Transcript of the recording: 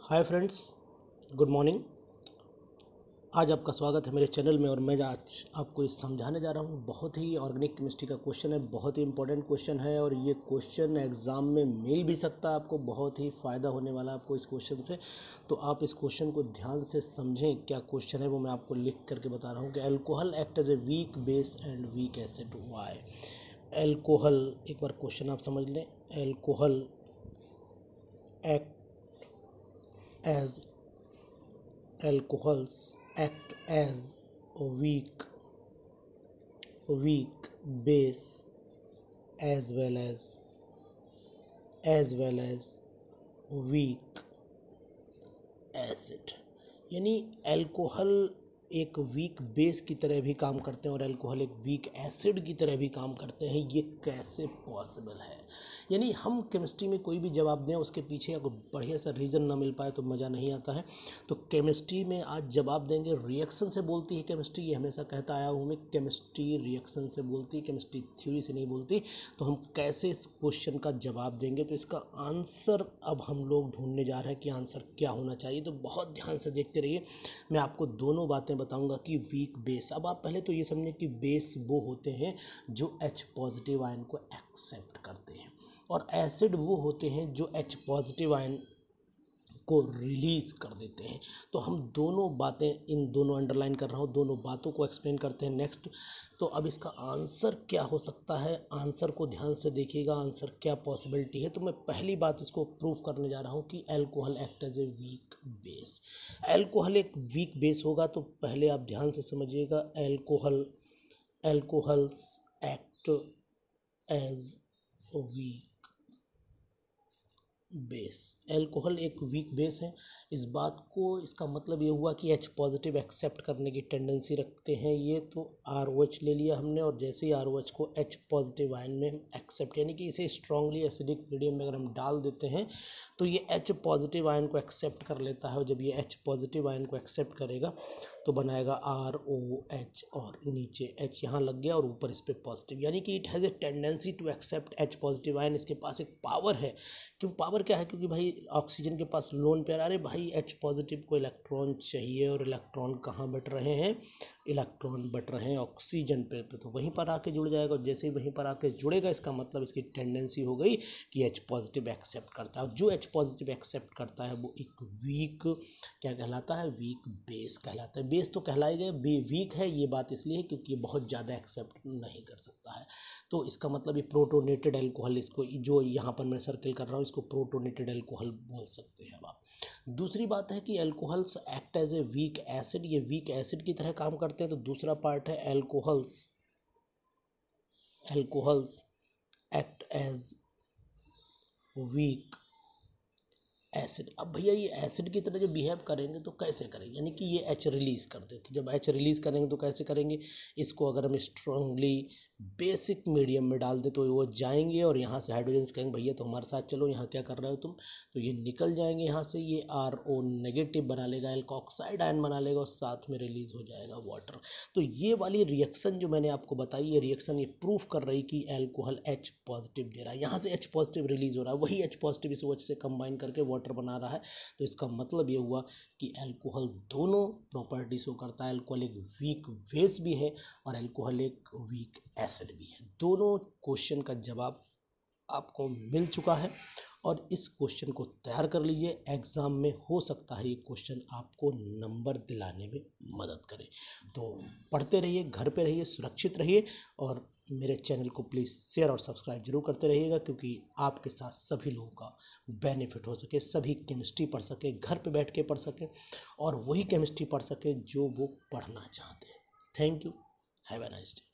Hi friends, good morning. आज आपका स्वागत है मेरे चैनल में और मैं आज आपको इस समझाने जा रहा हूँ। बहुत ही ऑर्गेनिक केमिस्ट्री का क्वेश्चन है, बहुत ही इंपॉर्टेंट क्वेश्चन है और ये क्वेश्चन एग्ज़ाम में मिल भी सकता है आपको। बहुत ही फ़ायदा होने वाला है आपको इस क्वेश्चन से, तो आप इस क्वेश्चन को ध्यान से समझें। क्या क्वेश्चन है वो मैं आपको लिख करके बता रहा हूँ कि alcohol act as a weak base and weak acid. Why alcohol, एक बार क्वेश्चन आप समझ लें। Alcohol act as alcohols act as a weak base as well as weak acid। यानी अल्कोहल एक वीक बेस की तरह भी काम करते हैं और अल्कोहल एक वीक एसिड की तरह भी काम करते हैं। ये कैसे पॉसिबल है? यानी हम केमिस्ट्री में कोई भी जवाब दें उसके पीछे अगर बढ़िया सा रीज़न ना मिल पाए तो मज़ा नहीं आता है। तो केमिस्ट्री में आज जवाब देंगे। रिएक्शन से बोलती है केमिस्ट्री, ये हमेशा कहता आया हूँ मैं। केमिस्ट्री रिएक्शन से बोलती है, केमिस्ट्री थ्योरी से नहीं बोलती। तो हम कैसे इस क्वेश्चन का जवाब देंगे, तो इसका आंसर अब हम लोग ढूंढने जा रहे हैं कि आंसर क्या होना चाहिए। तो बहुत ध्यान से देखते रहिए, मैं आपको दोनों बातें बताऊंगा कि वीक बेस। अब आप पहले तो ये समझें कि बेस वो होते हैं जो H पॉजिटिव आयन को एक्सेप्ट करते हैं और एसिड वो होते हैं जो H पॉजिटिव आयन को रिलीज़ कर देते हैं। तो हम दोनों बातें, इन दोनों अंडरलाइन कर रहा हूँ, दोनों बातों को एक्सप्लेन करते हैं नेक्स्ट। तो अब इसका आंसर क्या हो सकता है, आंसर को ध्यान से देखिएगा, आंसर क्या पॉसिबिलिटी है। तो मैं पहली बात इसको प्रूव करने जा रहा हूँ कि alcohol act as a weak base. Alcohol एक वीक बेस होगा, तो पहले आप ध्यान से समझिएगा। Alcohols act as weak base. Alcohol एक वीक बेस है। इस बात को, इसका मतलब ये हुआ कि H पॉजिटिव एक्सेप्ट करने की टेंडेंसी रखते हैं ये। तो ROH ले लिया हमने और जैसे ही ROH को H पॉजिटिव आयन में एक्सेप्ट, यानी कि इसे स्ट्रांगली एसिडिक मीडियम में अगर हम डाल देते हैं तो ये H पॉजिटिव आयन को एक्सेप्ट कर लेता है और जब ये H पॉजिटिव आयन को एक्सेप्ट करेगा तो बनाएगा ROH और नीचे H यहाँ लग गया और ऊपर इस पर पॉजिटिव, यानी कि it has a tendency to accept H positive ion. इसके पास एक पावर है। क्यों पावर क्या है? क्योंकि भाई ऑक्सीजन के पास लोन पेयर, अरे भाई H पॉजिटिव को इलेक्ट्रॉन चाहिए और इलेक्ट्रॉन कहाँ बट रहे हैं? इलेक्ट्रॉन बट रहे हैं ऑक्सीजन पे तो वहीं पर आके जुड़ जाएगा और जैसे ही वहीं पर आके जुड़ेगा इसका मतलब इसकी टेंडेंसी हो गई कि H पॉजिटिव एक्सेप्ट करता है। और जो H पॉजिटिव एक्सेप्ट करता है वो एक वीक, क्या कहलाता है? वीक बेस कहलाता है। बेस तो कहलाएगा, वीक है ये बात इसलिए है क्योंकि ये बहुत ज़्यादा एक्सेप्ट नहीं कर सकता है। तो इसका मतलब ये प्रोटोनेटेड अल्कोहल, इसको जो यहाँ पर मैं सर्कल कर रहा हूँ इसको प्रोटोनेटेड अल्कोहल बोल सकते हैं। अब आप, दूसरी बात है कि alcohols act as a weak acid, ये वीक एसिड की तरह काम करते हैं। तो दूसरा पार्ट है alcohols act as weak acid. अब भैया ये एसिड की तरह जो बिहेव करेंगे तो कैसे करेंगे? यानी कि ये H रिलीज़ कर दे, तो जब H रिलीज़ करेंगे तो कैसे करेंगे? इसको अगर हम स्ट्रांगली बेसिक मीडियम में डाल दे तो वो जाएंगे और यहाँ से हाइड्रोजन कहेंगे भैया तो हमारे साथ चलो, यहाँ क्या कर रहे हो तुम? तो ये निकल जाएंगे यहाँ से, ये RO नेगेटिव बना लेगा, एल्कोक्साइड आयन बना लेगा और साथ में रिलीज़ हो जाएगा वाटर। तो ये वाली रिएक्शन जो मैंने आपको बताई, ये रिएक्शन ये प्रूफ कर रही कि अल्कोहल H पॉजिटिव दे रहा है, यहाँ से H पॉजिटिव रिलीज़ हो रहा है, वही H पॉजिटिव इस OH से कंबाइन करके वाटर बना रहा है। तो इसका मतलब ये हुआ कि अल्कोहल दोनों प्रॉपर्टी शो करता है। अल्कोहल एक वीक बेस भी है और अल्कोहल एक वीक एसिड भी है। दोनों क्वेश्चन का जवाब आपको मिल चुका है और इस क्वेश्चन को तैयार कर लीजिए। एग्ज़ाम में हो सकता है ये क्वेश्चन आपको नंबर दिलाने में मदद करे। तो पढ़ते रहिए, घर पे रहिए, सुरक्षित रहिए और मेरे चैनल को प्लीज़ शेयर और सब्सक्राइब जरूर करते रहिएगा क्योंकि आपके साथ सभी लोगों का बेनिफिट हो सके, सभी केमिस्ट्री पढ़ सके, घर पे बैठ के पढ़ सके और वही केमिस्ट्री पढ़ सके जो वो पढ़ना चाहते हैं। Thank you, have a nice day.